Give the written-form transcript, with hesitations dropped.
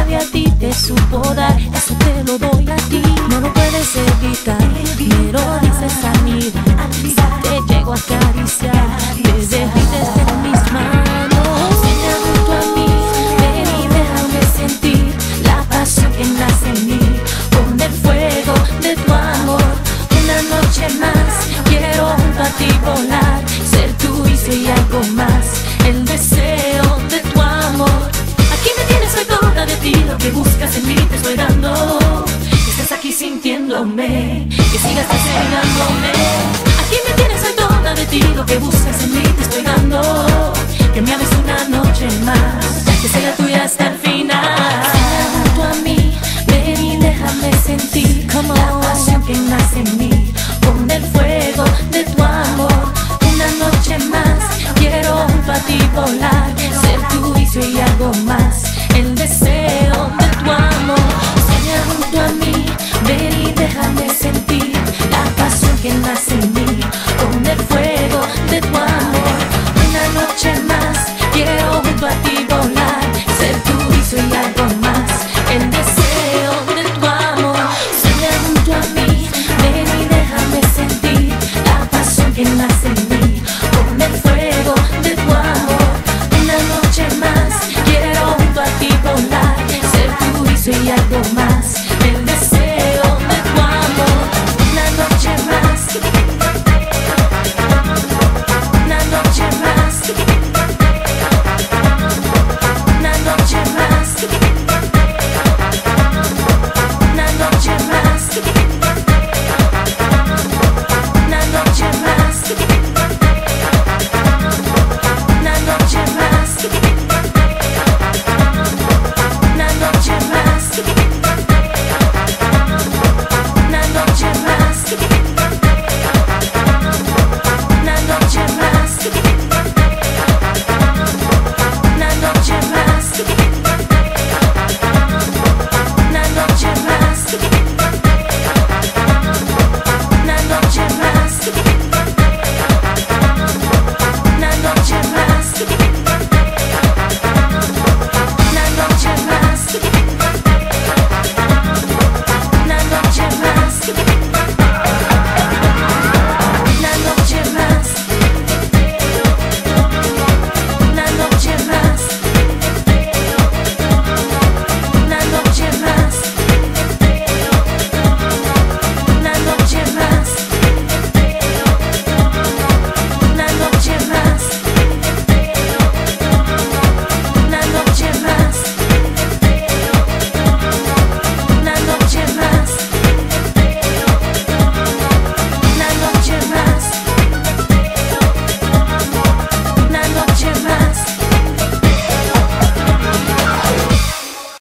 nadie a ti te supo dar, eso te lo doy a ti. No lo puedes evitar, me lo dices a mí. Si te llego a acariciar, te derrites en mis manos. Ven junto a mí, ven y déjame sentir la pasión que nace en mí. Con el fuego de tu amor, una noche más quiero junto a ti volar, ser tú y si algo más, el deseo de tu amor. Aquí me tienes, soy toda de ti, lo que buscas en mí te estoy dando. Que estés aquí sintiéndome, que sigas deseándome. Aquí me tienes, soy toda de ti, lo que buscas en mí te estoy dando. Que me ames una noche más, que sea tuya hasta el fin.